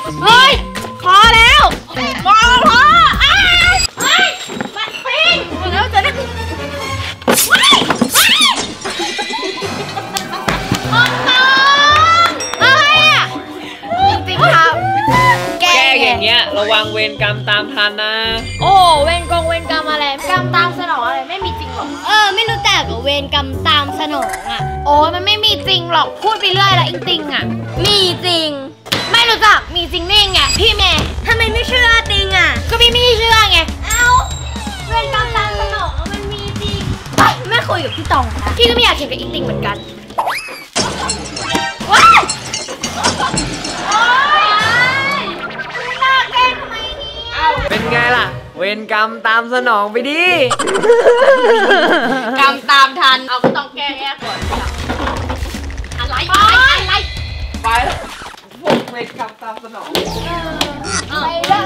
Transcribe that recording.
เฮ้ยพอแล้วพอเฮ้ยมาปิงแล้วจะได้จริงๆครับแก้อย่างเงี้ยระวังเวรกรรมตามทันนะโอ้เวรกรรมอะไรกรรมตามสนองอะไรไม่มีจริงหรอกไม่รู้จักกับเวรกรรมตามสนองอ่ะโอ้มันไม่มีจริงหรอกพูดไปเรื่อยละจริงๆอ่ะมีจริงไม่รู้จักมีจริงนี่ไงพี่เมย์ทำไมไม่เชื่อจริงอ่ะก็พี่ไม่เชื่อไงเวรกรรมตามสนองมันมีจริงไม่คุยกับพี่ตองนะพี่ก็ไม่อยากเถียงกับอิงติงเหมือนกันว้ายน่าแกล้งทำไมเนี่ยเป็นไงล่ะเวรกรรมตามสนองไปดิกรรมตามทันเอาก็ต้องแก้ก่อนอะไรไปแล้วพวกเวรกรรมตามสนองไปเล